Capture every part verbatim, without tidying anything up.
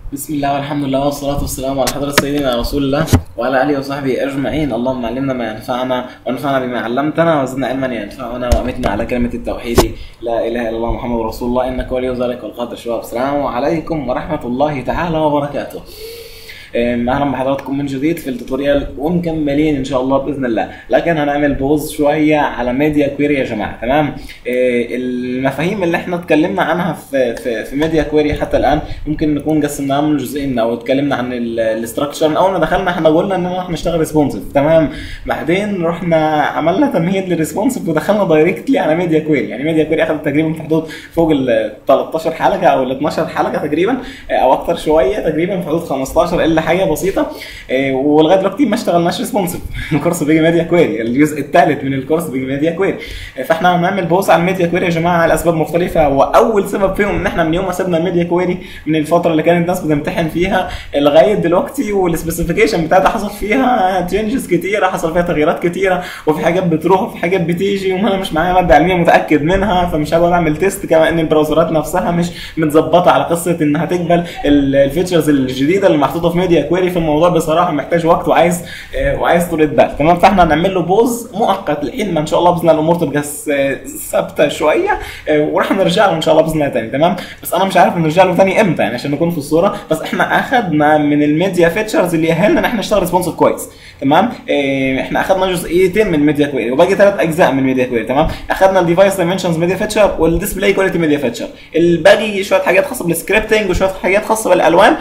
بسم الله والحمد لله والصلاة والسلام على حضرة سيدنا رسول الله وعلى آله وصحبه أجمعين. اللهم علمنا ما ينفعنا وانفعنا بما علمتنا وزدنا علما ينفعنا وأمتنا على كلمة التوحيد لا إله إلا الله محمد رسول الله إنك ولي ذلك والقادر. شباب السلام عليكم ورحمة الله تعالى وبركاته. اهلا بحضراتكم من جديد في التوتوريال ومكملين ان شاء الله باذن الله، لكن هنعمل بوز شويه على ميديا كويري يا جماعه. تمام، المفاهيم اللي احنا اتكلمنا عنها في في, في ميديا كويري حتى الان ممكن نكون قسمناها من جزئين، او اتكلمنا عن الاستراكشر. اول ما دخلنا احنا قلنا ان احنا نشتغل ريسبونسيف، تمام، بعدين رحنا عملنا تمهيد للريسبونسيف ودخلنا دايركتلي على ميديا كويري. يعني ميديا كويري اخذت تقريبا في حدود فوق ال تلتاشر حلقه او ال اتناشر حلقه تقريبا، او اكثر شويه، تقريبا في حدود خمستاشر الا حاجه بسيطه، ولغايه دلوقتي ما اشتغلناش ريسبونسيف. الكورس بيجي ميديا كويري، الجزء الثالث من الكورس بيجي ميديا كويري. فاحنا هنعمل بوز على الميديا كويري يا جماعه لاسباب مختلفه، واول سبب فيهم ان احنا من يوم ما سيبنا الميديا كويري من الفتره اللي كانت الناس بتمتحن فيها لغايه دلوقتي، والسبيسيفيكيشن بتاعتها حصل فيها تشينجز كتيره، حصل فيها تغييرات كتيره، وفي حاجات بتروح وفي حاجات بتيجي، وانا مش معايا ماده علميه متاكد منها، فمش هقدر اعمل تيست. كمان ان البراوزرات نفسها مش متظبطه على قصه انها تقبل الفيتشرز الجديده اللي محطوطه في ميديا كويري. في الموضوع بصراحه محتاج وقت وعايز وعايز طولة بال. تمام، فاحنا هنعمل له بوز مؤقت لحين ما ان شاء الله باذن الله الامور تبقى ثابته شويه، وراح نرجع له ان شاء الله باذن الله تاني. تمام، بس انا مش عارف نرجع له تاني امتى يعني عشان نكون في الصوره. بس احنا اخذنا من الميديا فيتشرز اللي يأهلنا ان احنا نشتغل ريسبونسيف كويس. تمام، احنا اخذنا جزئيتين من ميديا كويري وباقي ثلاث اجزاء من ميديا كويري. تمام، اخذنا الديفايس دايمنشنز ميديا فيتشر والديسبلاي كواليتي ميديا فيتشر، الباقي شويه حاجات خاصه بالسكريبتنج وشويه حاجات خاصه بالالوان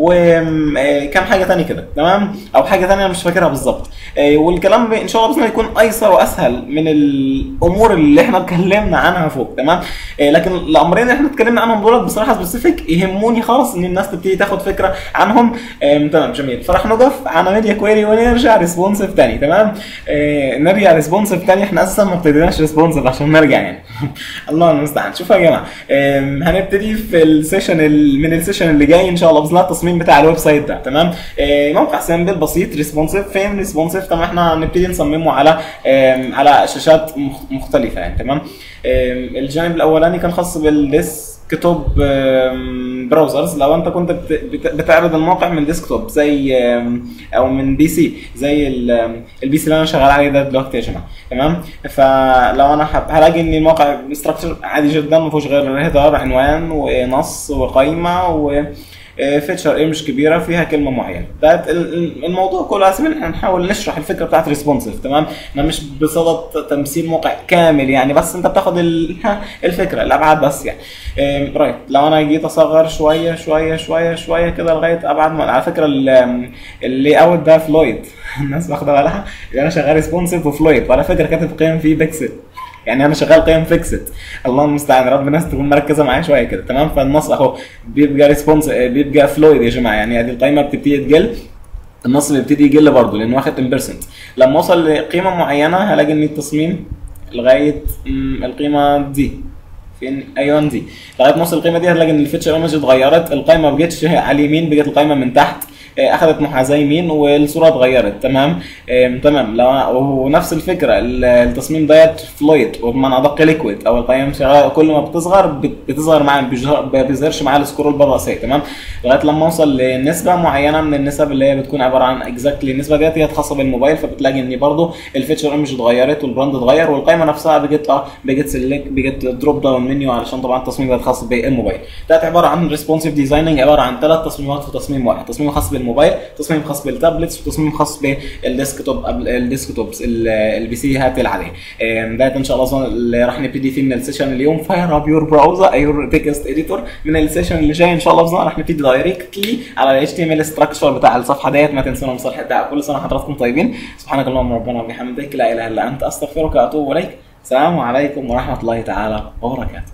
وكم حاجه ثانيه كده. تمام، او حاجه ثانيه انا مش فاكرها بالظبط. والكلام ان شاء الله باذن الله يكون ايسر واسهل من الامور اللي احنا اتكلمنا عنها فوق. تمام، لكن الامرين اللي احنا اتكلمنا عنهم دول بصراحه سبيسيفيك يهموني خالص ان الناس تبتدي تاخد فكره عنهم. تمام، جميل. فراح نقف على ميديا كويري ونرجع ريسبونسيف ثاني. تمام، نرجع ريسبونسيف ثاني. احنا اساسا ما ابتديناش ريسبونسيف عشان نرجع يعني. الله المستعان. شوفوا يا جماعه، هنبتدي في السيشن من السيشن اللي جاي ان شاء الله باذن الله التصميم بتاع الويب سايت ده. تمام، موقع سامبل بسيط ريسبونسيف. فين ريسبونسيف؟ طبعا احنا هنبتدي نصممه على على شاشات مختلفه يعني. تمام، الجانب الاولاني كان خاص بالديسكتوب براوزرز. لو انت كنت بتعرض الموقع من ديسكتوب زي او من بي سي زي البي سي اللي انا شغال عليه ده دلوقتي يا جماعه. تمام، فلو انا هلاقي ان الموقع ستراكشر عادي جدا، ما فيهوش غير هيدر، عنوان ونص وقائمه و فيتشر ايمج كبيره فيها كلمه معينه. ده الموضوع كله اساسا احنا هنحاول نشرح الفكره بتاعت ريسبونسيف. تمام، انا مش بصدد تمثيل موقع كامل يعني، بس انت بتاخد الفكره الابعاد بس يعني. رايت، لو انا جيت اصغر شويه شويه شويه شويه كده لغايه ابعد ما. على فكره اللي اوت ده فلويد الناس واخده بالها ان انا شغال ريسبونسيف وفلويد، وعلى فكره كاتب قيم فيه بيكسل، يعني انا شغال قيم فيكسد. الله المستعان، رب الناس تكون مركزه معايا شويه كده. تمام، فالنص اهو بيبقى ريسبونس بيبقى فلويد يا جماعه، يعني هذه القيمه بتبتدي تقل، النص بيبتدي يقل برضه لانه واخد عشرة بالمية. لما اوصل لقيمه معينه هلاقي ان التصميم لغايه القيمه دي فين، ايوه دي، لغايه ما اوصل القيمه دي هلاقي ان الفيتشر ايمج اتغيرت، القيمه ما بقتش على اليمين، بقت القيمه من تحت، اخذت محاذاه يمين، والصوره اتغيرت. تمام، تمام. لو ونفس الفكره التصميم ديت فلويد وبمعنى ادق ليكويد، او القيم شغاله كل ما بتصغر بتظهر معايا، ما بيظهرش معايا السكرول بره الرئيسيه. تمام، لغايه لما اوصل لنسبه معينه من النسب اللي هي بتكون عباره عن اكزاكتلي النسبه ديت هي خاصه بالموبايل، فبتلاقي ان برضه الفيتشر ايمج اتغيرت والبراند اتغير والقيمه نفسها بقت اه بقت سيلكت، بقت دروب داون منيو، علشان طبعا التصميم ده خاص بالموبايل. ده عباره عن ريسبونسيف ديزايننج، عباره عن ثلاث تصميمات في تصميم واحد، تصميم خاص بالموبايل، تصميم خاص بالتابلتس، وتصميم خاص بالديسكتوب الديسكتوبس البي سي هات العاديه. ده ان شاء الله اللي راح نبتدي فيه من السيشن اليوم. فاير اب يور براوزر يور تكست اديتور. من السيشن اللي جاي ان شاء الله باذن راح نبتدي دايركتلي على ال اتش تي ام ال ستراكشر بتاع الصفحه ديت. ما تنسونا مصالح الدعوه. كل سنه وحضراتكم طيبين. سبحانك اللهم ربنا وبحمدك لا اله الا انت استغفرك واتوب اليك. السلام عليكم ورحمه الله تعالى وبركاته.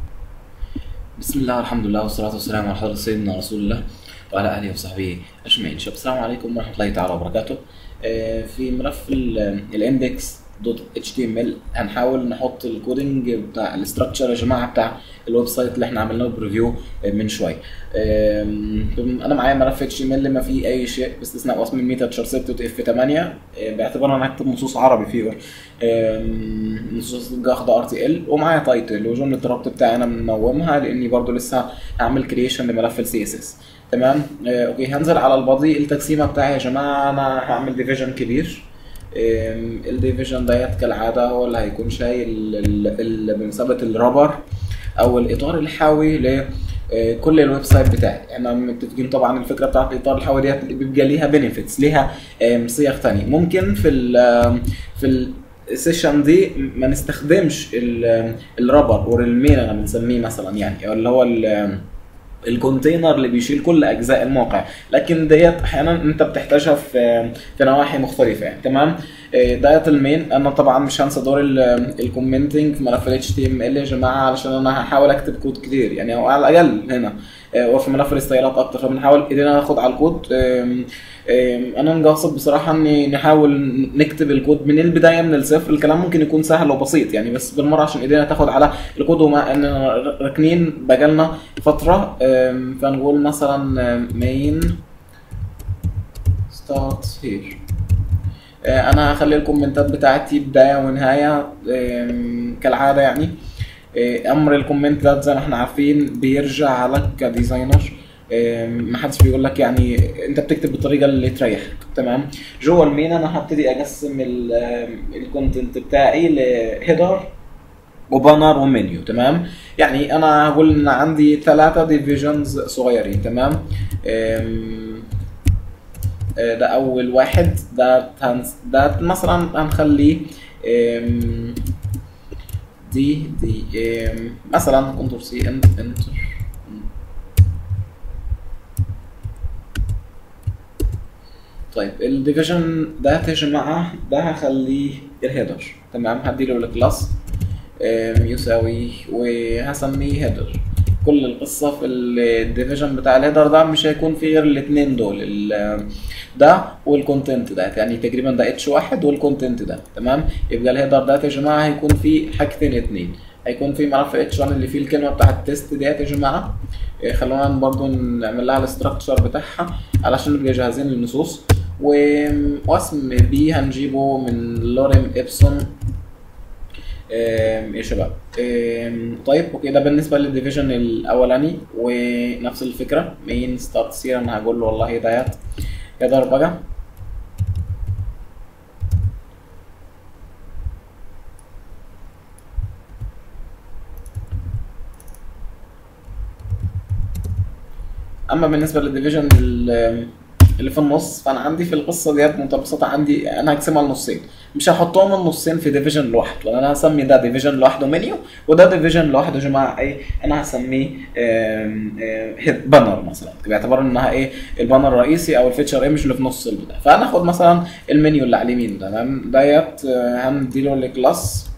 بسم الله والحمد لله والصلاه والسلام على حضره سيدنا رسول الله وعلى اله وصحبه اجمعين. شباب السلام عليكم ورحمه الله تعالى وبركاته. في ملف الاندكس دوت اتش تي ام ال. هنحاول نحط الكودنج بتاع الاستراكشر يا جماعه بتاع الويب سايت اللي احنا عملناه بريفيو من شويه. انا معايا ملف اتش تي ام ال ما فيه اي شيء باستثناء وصم الميتا تشار ست اف ثمانية، باعتبار انا هكتب نصوص عربي فيه، نصوص واخده ار تي ال، ومعايا تايتل وجمله الربط بتاعي انا منومها لاني برضو لسه هعمل كرييشن لملف السي اس اس. تمام. اه اوكي، هنزل على البادي. التقسيمه بتاعي يا جماعه انا هعمل ديفيجن كبير. الديفيجن ديت كالعاده هو اللي هيكون شايل بمثابه الرابر او الاطار الحاوي ل كل الويب سايت بتاعي. احنا متفقين طبعا الفكره بتاعت الاطار الحاوي ديت بيبقى ليها بينيفيتس، ليها صيغ ثانيه. ممكن في ال في السيشن دي ما نستخدمش الرابر او المين انا بنسميه مثلا، يعني اللي هو الكونتينر اللي بيشيل كل اجزاء الموقع، لكن ديت احيانا انت بتحتاجها في في نواحي مختلفه يعني. تمام. ديت المين. انا طبعا مش هنسى دور الكومنتنج في ملف ال اتش تي ام ال يا جماعه، علشان انا هحاول اكتب كود كتير يعني، او على الاقل هنا وفي ملف الاستايلات اكتر، فبنحاول ايدينا ناخد على الكود. انا مقصد بصراحه اني نحاول نكتب الكود من البدايه من الصفر. الكلام ممكن يكون سهل وبسيط يعني، بس بالمره عشان ايدينا تاخد على الكود، ومع اننا راكنين بقالنا فتره. فنقول مثلا main start here. انا هخلي الكومنتات بتاعتي بدايه ونهايه كالعاده يعني. امر الكومنتات زي ما احنا عارفين بيرجع لك كديزاينر، ما حدش بيقول لك يعني انت بتكتب بالطريقه اللي تريحك. تمام. جوه المين انا هبتدي اقسم الكونتنت بتاعي لهيدر وبانر ومنيو. تمام. يعني انا هقول ان عندي ثلاثه ديفيجنز صغيرين. تمام. ده اول واحد. ده ده مثلا هنخليه دي دي مثلا كنترول سي انتر. طيب الديفيجن ده يا جماعه ده هخليه الهيدر. تمام. هديله الكلاس يساوي وهسميه هيدر. كل القصه في الديفيجن بتاع الهيدر ده مش هيكون فيه غير الاثنين دول، ده والكونتنت ده، يعني تقريبا ده اتش واحد والكونتنت ده. تمام. يبقى الهيدر ده يا جماعه هيكون فيه حاجتين اتنين، هيكون فيه ملف اتش واحد اللي فيه الكلمه بتاعت التست ديت يا جماعه. خلونا برضو نعمل لها الاستراكشر بتاعها علشان نبقى جاهزين للنصوص. واسم بي هنجيبه من لوريم ابسون يا شباب. طيب اوكي، ده بالنسبه للديفيجن الاولاني. ونفس الفكره مين ستارت سير انا هقول له والله ديت هيدر بقى. اما بالنسبه للديفيجن اللي في النص، فانا عندي في القصه ديت بمنتهى البساطه عندي انا هقسمها لنصين، مش هحطهم النصين في ديفيجن لوحده، انا هسمي ده ديفيجن لوحده منيو، وده ديفيجن لوحده يا جماعه ايه، انا هسميه بانر مثلا، باعتبار انها ايه البانر الرئيسي او الفيتشر ايمج اللي في نص البتاع. فهناخد مثلا المنيو اللي على اليمين تمام ديت، هنديله الكلاس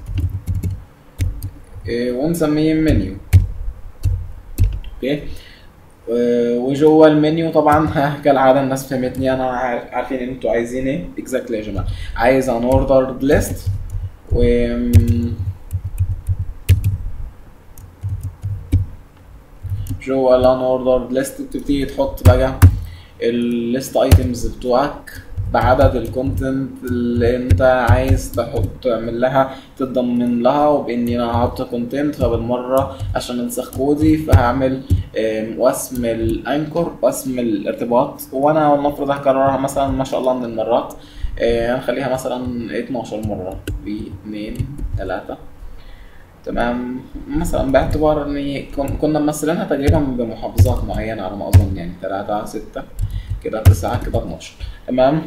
ونسميه منيو. اوكي. وجوه المنيو طبعا ها كالعاده الناس فهمتني، انا عارفين ان انتوا عايزين ايه اكزاكتلي يا جماعه. عايز ان اوردرد ليست، و جوه الان اوردرد ليست بتبتدي تحط بقى الليست ايتمز بتوعك بعدد الكونتنت اللي انت عايز تحط تعمل لها تضمن لها. وباني انا هحط كونتنت فبالمره عشان انسخ كودي فهعمل واسم الانكر واسم الارتباط، وانا ولنفرض هكررها مثلا ما شاء الله من المرات، هنخليها مثلا اتناشر مره ب اتنين تلاتة. تمام. مثلا باعتبار ان كنا ممثلينها تقريبا بمحافظات معينه على ما اظن، يعني تلاتة ستة كده تسعة كده اتناشر. تمام.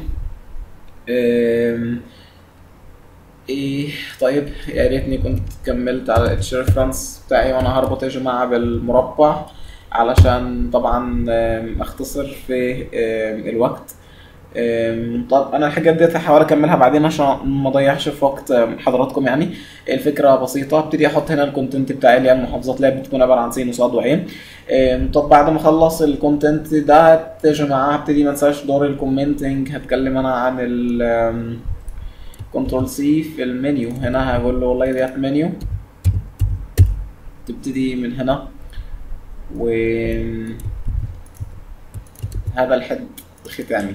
ايه طيب يا ريتني كنت كملت على الاتش ريفرنس بتاعي، وانا هربط يا جماعه بالمربع علشان طبعا اختصر في الوقت. طب انا الحاجات دي هحاول اكملها بعدين عشان ما اضيعش في وقت حضراتكم. يعني الفكره بسيطه، ابتدي احط هنا الكونتنت بتاعي اللي هي المحافظات اللي بتكون عباره عن س وصاد وعين. طب بعد ما اخلص الكونتنت ده يا جماعه هبتدي ما انساش دور الكومنتنج. هتكلم انا عن ال كنترول سي في المنيو هنا هقول له والله ديت منيو، تبتدي من هنا، و هذا الحد الختامي.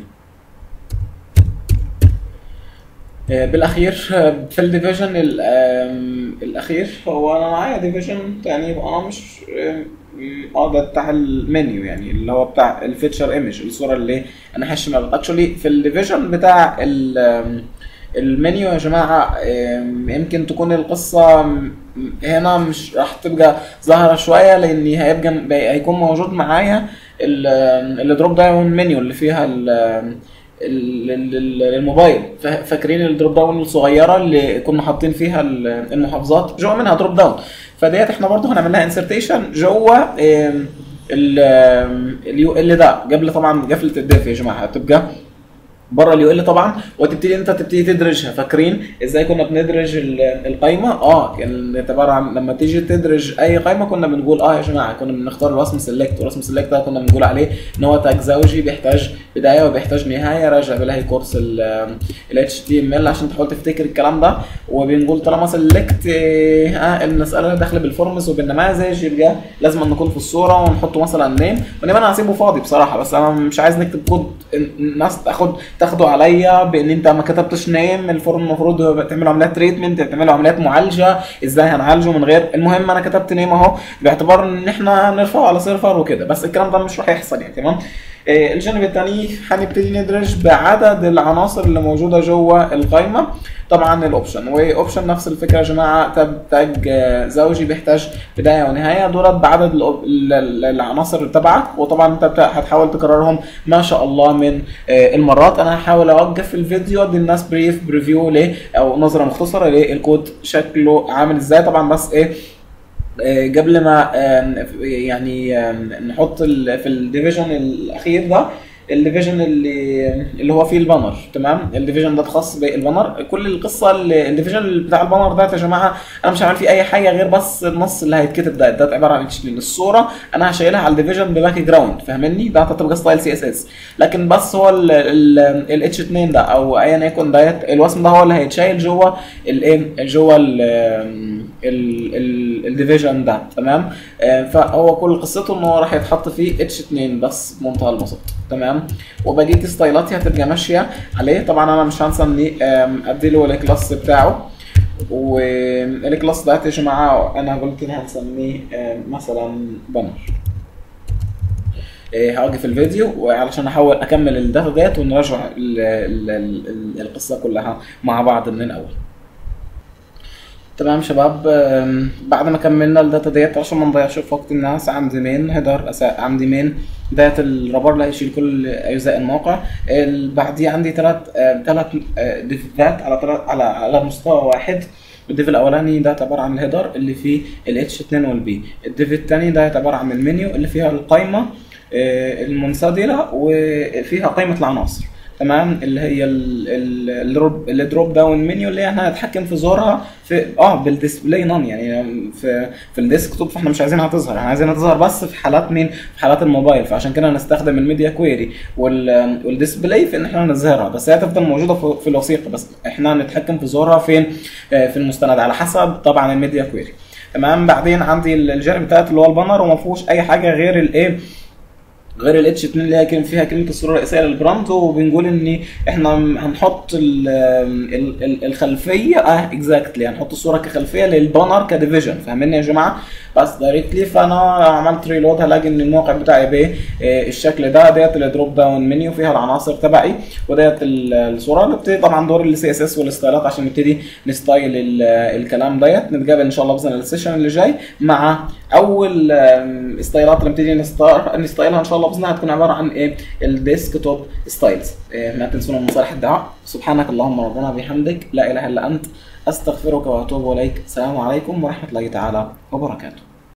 بالاخير في الديفيجن الاخير هو انا معايا ديفيجن تاني، يبقى انا مش اه ده بتاع المنيو يعني اللي هو بتاع الفيتشر ايمج، الصوره اللي انا هشمل اكشولي في الديفيجن بتاع المنيو يا جماعه. يمكن تكون القصه هنا مش راح تبقى ظاهره شويه، لان هيبقى هيكون موجود معايا الدروب داون منيو اللي فيها الموبايل. فاكرين الدروب داون الصغيره اللي كنا حاطين فيها المحافظات، جوا منها دروب داون، فديت احنا برضو هنعمل لها انسرتيشن جوه اليو ال ده قبل طبعا قفله الديف يا جماعه، هتبقى بره اليو ال طبعا، وتبتدي انت تبتدي تدرجها. فاكرين ازاي كنا بندرج القايمه؟ اه كان عباره لما تيجي تدرج اي قايمه كنا بنقول اه يا جماعه كنا بنختار الرسم سيلكت، والرسم سيلكت ده كنا بنقول عليه ان هو تاج زوجي بيحتاج بدايه وبيحتاج نهايه. راجع بلاقي كورس ال اتش تي ام ال عشان تحاول تفتكر الكلام ده. وبنقول طالما سيلكت اه المساله داخله بالفورمز وبالنماذج، يبقى لازم نكون في الصوره ونحطه مثلا نيم، ونبقى انا هسيبه فاضي بصراحه، بس انا مش عايز نكتب كود الناس تاخد تاخدوا عليا بان انت ما كتبتش نيم. الفورم المفروض تعملوا عمليات تريتمنت، تعملوا عمليات معالجه، ازاي هنعالجه من غير. المهم انا كتبت نيم اهو باعتبار ان احنا نرفعه على سيرفر وكده، بس الكلام ده مش راح يحصل يعني. تمام. آه الجانب الثاني هنبتدي ندرج بعدد العناصر اللي موجوده جوه القائمه. طبعا الاوبشن واوبشن نفس الفكره يا جماعه، تاج زوجي بيحتاج بدايه ونهايه، دولت بعدد العناصر تبعك، وطبعا انت هتحاول تكررهم ما شاء الله من المرات. انا هحاول اوقف الفيديو ادي الناس بريف بريفيو ليه او نظره مختصره للكود شكله عامل ازاي. طبعا بس ايه قبل ما يعني نحط في الديفيجن الاخير ده الديفيجن اللي اللي هو فيه البانر. تمام. الديفيجن ده خاص بالبانر. كل القصه الديفيجن بتاع البانر ده يا جماعه انا مش هعمل فيه اي حاجه غير بس النص اللي هيتكتب ده ده عباره عن اتش تي ام ال. الصوره انا هشيلها على الديفيجن بباك جراوند، فاهمني؟ ده هتبقى ستايل سي اس اس، لكن بس هو الاتش اتنين ده او ايا يكن ديت الوسم ده هو اللي هيتشيل جوه الايه جوه الديفيجن ده. تمام. فهو كل قصته ان هو راح يتحط فيه اتش اتنين بس بمنتهى البساطه. تمام. وبقيه ستايلاتي هتبقى ماشيه عليه. طبعا انا مش هنسى اني ادي له الكلاس بتاعه، والكلاس ده يا جماعه انا قلت لها هنسميه مثلا بانر. هوقف الفيديو وعلشان احاول اكمل الداتا ديت ونراجع القصه كلها مع بعض من الاول. تمام شباب، بعد ما كملنا الداتا ديت عشان ما نضيعش في وقت الناس، عندي مين هيدر، عندي مين داتا الرابر اللي هيشيل كل اجزاء الموقع. بعديه عندي ثلاث ثلاث ديفات على على على مستوى واحد. الديف الاولاني ده عباره عن الهيدر اللي فيه الاتش اتنين والبي. الديف الثاني ده عباره عن المنيو اللي فيها القائمه المنسدله وفيها قائمه العناصر. تمام. اللي هي الدروب الدروب داون منيو اللي احنا هنتحكم في ظهورها في اه بالديسبلاي نون يعني في في الديسكتوب، فاحنا مش عايزينها تظهر، احنا عايزينها تظهر بس في حالات مين؟ في حالات الموبايل. فعشان كده هنستخدم الميديا كويري والديسبلاي في ان احنا نظهرها، بس هي هتفضل موجوده في الوثيقه، بس احنا هنتحكم في ظهورها فين؟ في المستند على حسب طبعا الميديا كويري. تمام. بعدين عندي الجانب الثالث اللي هو البانر، وما فيهوش اي حاجه غير الايه؟ غير الاتش اتنين اللي هي كان فيها كلمه الصوره الرئيسيه للبراند. وبنقول ان احنا هنحط ال ال الخلفيه اه اكزاكتلي هنحط الصوره كخلفيه للبانر كديفيجن، فاهميني يا جماعه؟ بس دايركتلي. فانا عملت ريلود هلاقي ان الموقع بتاعي بايه الشكل ده. ديت الدروب داون منيو فيها العناصر تبعي، وديت الصوره. نبتدي طبعا دور السي اس اس والستايلات عشان نبتدي نستايل الكلام ديت. نتقابل ان شاء الله باذن الله السيشن اللي جاي مع اول ستايلات اللي نبتدي نستايلها ان شاء الله باذن الله. هتكون عباره عن ايه؟ الديسكتوب ستايلز. إيه ما تنسونا من مصالح الدعاء. سبحانك اللهم ربنا بحمدك لا اله الا انت استغفرك واتوب اليك. السلام عليكم ورحمه الله تعالى وبركاته.